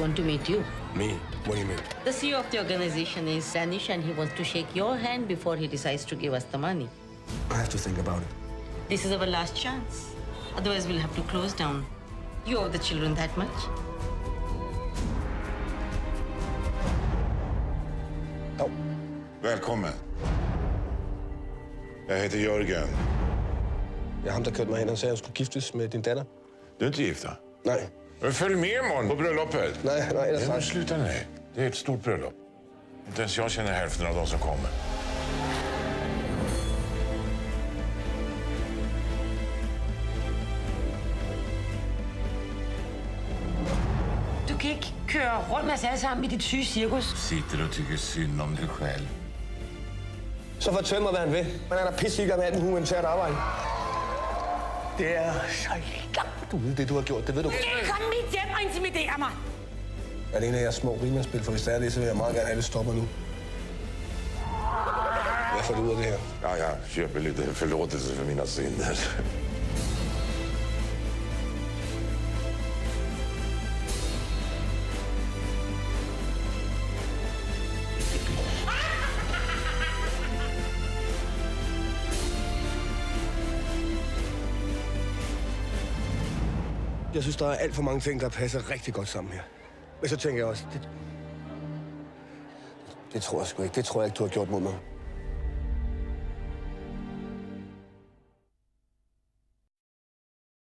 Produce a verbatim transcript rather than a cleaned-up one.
want to meet you. Me? What do you mean? The C E O of the organization is Danish, and he wants to shake your hand before he decides to give us the money. I have to think about it. This is our last chance. Otherwise, we'll have to close down. You owe the children that much. Oh. Välkommen. Jag heter Jörgen. Jeg er ham, der kørte mig hen og sagde, at jeg skulle giftes med din datter. Du är inte gift, va? Nej. Men följ med imorgon på bröllopet. Nej, nej, det är Nej, men sant. sluta nej. Det är ett stort bröllop. Inte ens jag känner hälften av de som kommer. Du kan ikke køre rundt med os alle sammen i dit syge cirkus. Sitter och tycker synd om dig själv. Så fortæl mig, hvad han vil. Man er da pisseligeglad med alt med humanitært arbejde. Det er så langt ude, det du har gjort. Det ved du. Ikke kom mit hjem og intimidere mig. Er det en af jeres små rimandspil? For hvis det er det, så vil jeg meget gerne have, at det stopper nu. Hvad får du ud af det her? Ja, jag köper lite förlåtelse för mina synder. Jeg synes, der er alt for mange ting, der passer rigtig godt sammen her. Men så tænker jeg også, det, det tror jeg sgu ikke. Det tror jeg ikke, du har gjort mod mig.